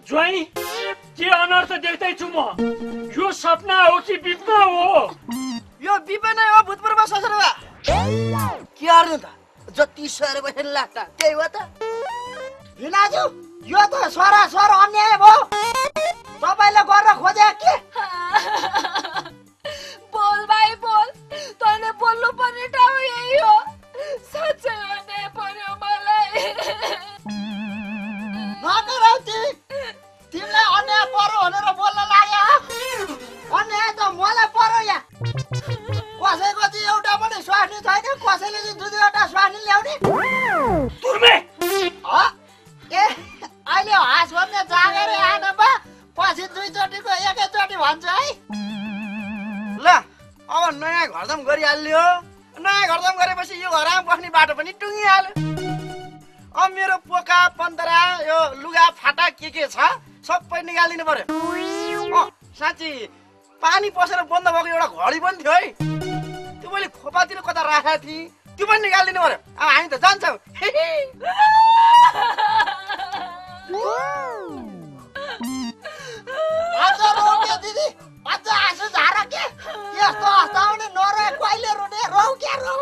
ज्वाइँ के अनर्थ देख्दैछु म यो सपना हो कि विपना हो यो विपना हो भूतपूर्व ससुरबा के गर्नु त जति सरे बसेर लाग्छ त्यही हो त भिनाजु यो त सरासर अन्याय भयो तपाईले गर्न खोजे के बोल भाइ बोल तैँले बोल्नु पर्ने ठाउँ यही हो साँच्चै अन्याय पर्यो मलाई नगरौती तिमीलाई अन्याय पर्यो भनेर बोल्न लाग्यो अन्याय त मलाई पर्यो यहाँ कसैको चाहिँ एउटा पनि स्वास्नी छैन कसैले चाहिँ दुई दुईवटा स्वास्नी ल्याउने तुर्मे ए अहिले हाँस भन्ने जागेर आएन बा पछि दुईचोटिको एकैचोटि भन्छ है ल अब नयाँ घरदाम गरिहाल्यो नयाँ घरदाम गरेपछि यो घरमा बस्ने बाटो पनि टुङ्गिहाल्यो अब मेरो पोका पन्तरा यो लुगा फाटा के छ सबै निकालिदिनु पर्यो साँच्ची पानी पसेर बन्द भएको एउटा घडी पनि थियो है त्यो मैले खोपातिर कता राखेको थिएँ त्यो पनि निकालिदिनु पर्यो अब हामी त जान्छौँ अझ रोके दिदी अझ आँसु झार के यस्तो हस्ताउने नरहे कहिले रुने रौ क्या रौ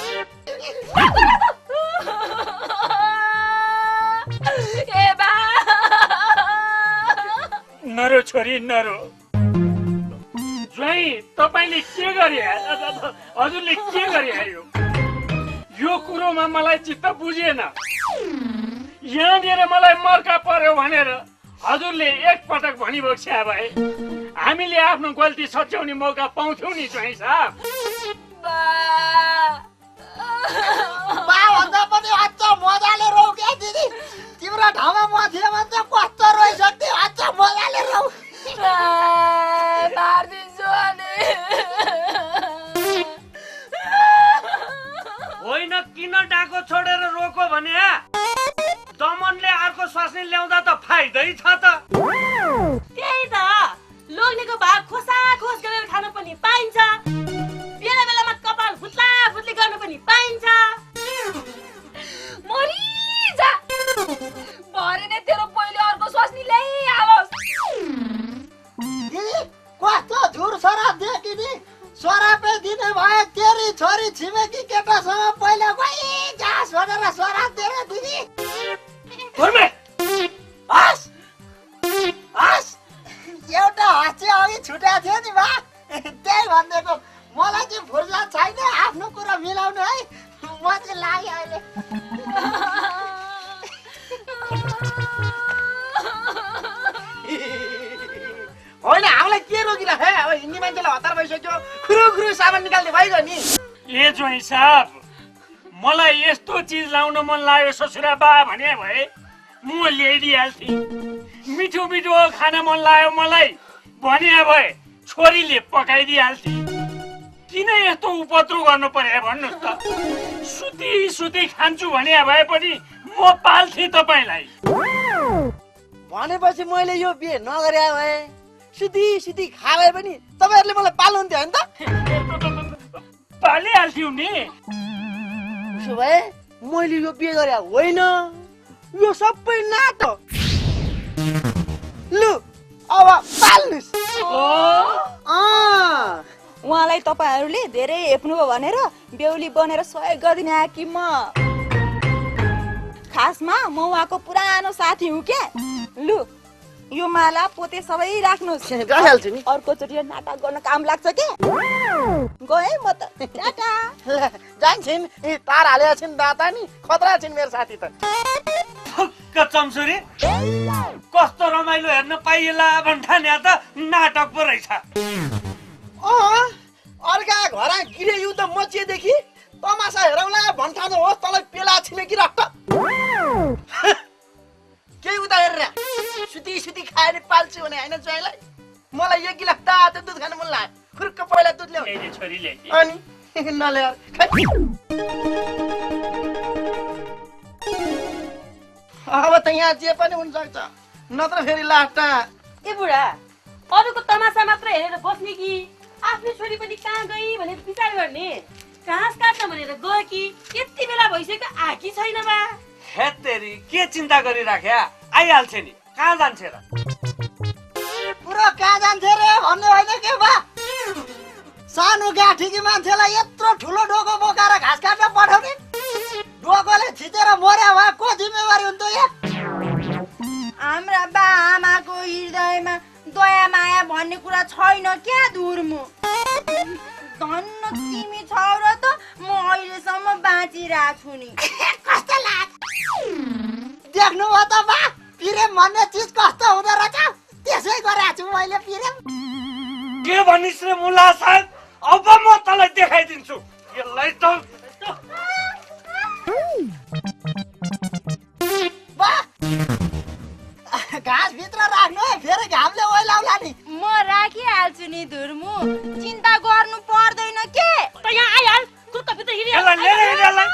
ए बा नरो छोरी नरो ज्वाइँ तपाईले के गरे हजुरले के गरे यो कुरोमा मलाई चित्त बुझेन यहाँनिर मलाई मर्का पर्यो भनेर हजुरले एकपटक भनिबक्स्या भए हामीले आफ्नो गल्ती सच्याउने मौका पाउँथ्यौँ नि ज्वाइँ साहब बा भन्दा पनि अझ मजाले रौ क्या दिदी तिम्रो ठाउँमा म थिएँ भने त कस्तो रोइसक्थ्यो अझ मजाले रौ मार्दिन्छु अनि होइन किन डाको छोडेर रोको भने दमनले अर्को स्वास्नी ल्याउँदा त फाइदै छ त त्यही त लोग्नेको भाग खोसाखोस गरेर खान पनि पाइन्छ बेला बेलामा कपाल फुत्ला फुत्ली गर्न पनि पाइन्छ मरिजा भरे नै तेरो पहिले अर्को स्वास्नी ल्याइहालोस् दिदी कस्तो झुर सराप दिए कि नि सरापै दिने भए तेरी छोरी छिमेकी केटासँग पहिला गई जास भनेर सराप दिएर दिदी घुर्मे हस् हस् एउटा हाँसी अघि छुट्या थियो नि बा त्यही भनिदिएको मलाई चाहिँ फुर्सद छैन आफ्नो कुरा मिलाउनु है म चाहिँ लाग्यो अहिले होइन हामीलाई के रोकिराख है अब हिँड्ने मान्छेलाई हतार भइसक्यो खुरु सामान निकाल्ने भइगयो नि ए ज्वाइँ साहब मलाई यस्तो चिज लाउन मन लाग्यो ससुरा बा भने भए म ल्याइदिइहाल्थेँ मिठो मिठो खाना मन लाग्यो मलाई भने भए छोरीले पकाइदिइहाल्थे किन यस्तो उपद्रो गर्नु पर्यो भन्नुहोस् त सुती सुती खान्छु भने भए पनि म पाल्थेँ तपाईँलाई भनेपछि मैले यो बिहे नगरे भए सुती सुती खाए पनि तपाईँहरूले मलाई पाल्नुहुन्थ्यो होइन त पालिहाल्थ्यौ नि उसो भए मैले यो बिहे गरे होइन यो सबै नाटक लु अब पाल्नुस् उहाँलाई तपाईहरूले धेरै हेप्नुभयो भनेर बेहुली बनेर सहयोग गरिदिने आएकी म खासमा म उहाँको पुरानो साथी हुँ क्या लु यो माला पोते सबै राख्नुहोस् राखिहाल्छु नि अर्कोचोटि नाटक गर्न काम लाग्छ के गए म त टाटा जान्छन् तार हालेका छिन् दाता नि खतरा छिन् मेरो साथी त चम्सुरी कस्तो रमाइलो हेर्न पाइएला भन्ठान्या त नाटक पो रहेछ अर्का घर गिरे यु त मचिएदेखि तमासा हेरौँला भन्ठानो होस् तँलाई पेला छिमेकी रक्त केही उता हेरेर सुती सुती खाएर पाल्छु भने होइन ज्वाइँलाई मलाई एक गिलास तातो दुध खानु मन लाग्यो खुर्क पहिला दुध ल्याउने छोरीले अनि नल्याएर अब त यहाँ जे पनि हुन सक्छ नत्र फेरि लास्टमा ए बुढा अरूको तमासा मात्र हेरेर बस्ने कि आफ्नो छोरी पनि कहाँ गई भनेर विचार गर्ने घाँस काट्न भनेर गयो कि यति बेला भइसक्यो आकी छैन बा हेतेरी के चिन्ता गरिराख्या आइहाल्छ नि कहाँ जान्छे र पुरो कहाँ जान्थे रे भन्ने होइन के बा सानो गाठीकी मान्छेलाई यत्रो ठुलो डोको बोकाएर घाँस काट्न पठाउने डोकोले थिचेर मर्या भए को जिम्मेवारी हुन्थ्यो या हाम्रा बा आमाको हृदयमा दया माया भन्ने कुरा छैन क्या धुर्मु धन्न तिमी छौ र त म अहिलेसम्म बाँचिरहेको छु नि कस्तो लाग्छ देख्नुभयो त बा पिरेम भन्ने चिज कस्तो हुँदो रहेछ त्यसै गरेको छु मैले पिरेम के भनिस् रे मुला साग अब म तँलाई देखाइदिन्छु यसलाई त बा घाँस भित्र राख्नु है फेरि घामले ओइलाउला नि म राखिहाल्छु नि धुर्मु चिन्ता गर्नु पर्दैन के त यहाँ आइहाल कुत्ता भित्र यसलाई लिएर हिँड यसलाई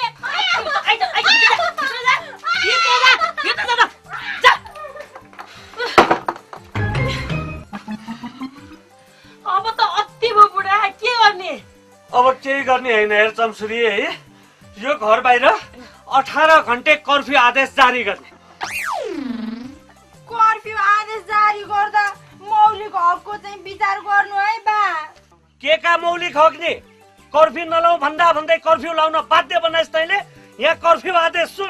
अब त अति भयो बुढा के गर्ने अब केही गर्ने होइन हेर चम्सुरी है यो घर बाहिर 18 घण्टे कर्फ्यू आदेश जारी गर्ने कर्फ्यू आदेश जारी गर्दा मौलिक हकको चाहिँ विचार गर्नु है बा के का मौलिक हक नि कर्फ्यू नलाऊ भन्दा भन्दै कर्फ्यू लाउन बाध्य बनाइस् तैँले यहाँ कर्फ्यू आदेश सुन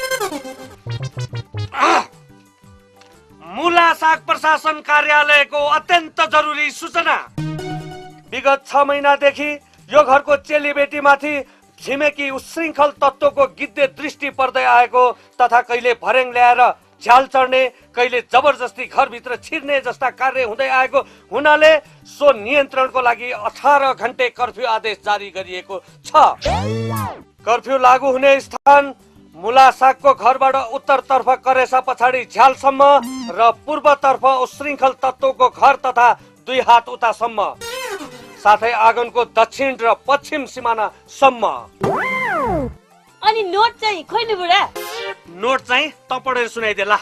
मुला साग प्रशासन कार्यालयको अत्यन्त जरुरी सूचना विगत 6 महिनादेखि यो घरको चेलीबेटीमाथि छिमेकी उशृङ्खल तत्त्वको गिद्धे दृष्टि पर्दै आएको तथा कहिले भर्याङ ल्याएर झ्याल चढ्ने कहिले जबरजस्ती घरभित्र छिर्ने जस्ता कार्य हुँदै आएको हुनाले सो नियन्त्रणको लागि 18 घण्टे कर्फ्यू आदेश जारी गरिएको छ कर्फ्यू लागू हुने स्थान मुला सागको घरबाट उत्तरतर्फ करेसा पछाडि झ्यालसम्म र पूर्वतर्फ उशृङ्खल तत्त्वको घर तथा 2 हात उतासम्म साथै आँगनको दक्षिण र पश्चिम सिमानासम्म अनि नोट चाहिँ खोइ नि बुढा नोट चाहिँ त पढेर सुनाइदेला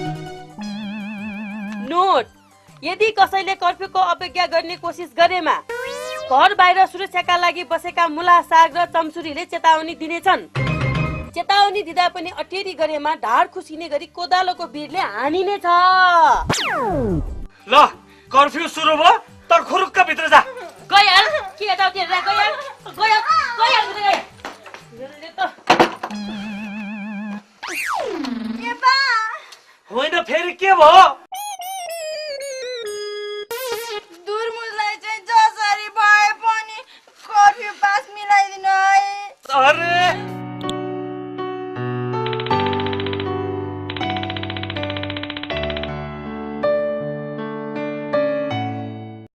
नोट यदि कसैले कर्फ्यूको अवज्ञा गर्ने कोसिस गरेमा घर बाहिर सुरक्षाका लागि बसेका मुला साग र चम्सुरीले चेतावनी दिनेछन् चेतावनी दिँदा पनि अटेरी गरेमा ढाड खुसिने गरी कोदालोको बिरले हानिनेछ ल कर्फ्यू सुरु भयो तर खुरुक्क भित्र जा गइहाल के यताउति हेरेर गइहाल ए बा होइन फेरि के भयो